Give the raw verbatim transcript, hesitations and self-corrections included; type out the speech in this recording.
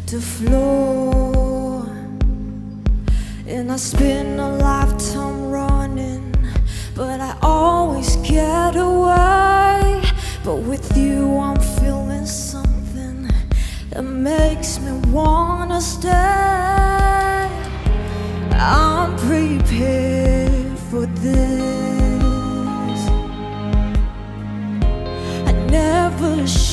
the floor. And I spend a lifetime running, but I always get away. But with you I'm feeling something that makes me wanna stay. I'm prepared for this. I never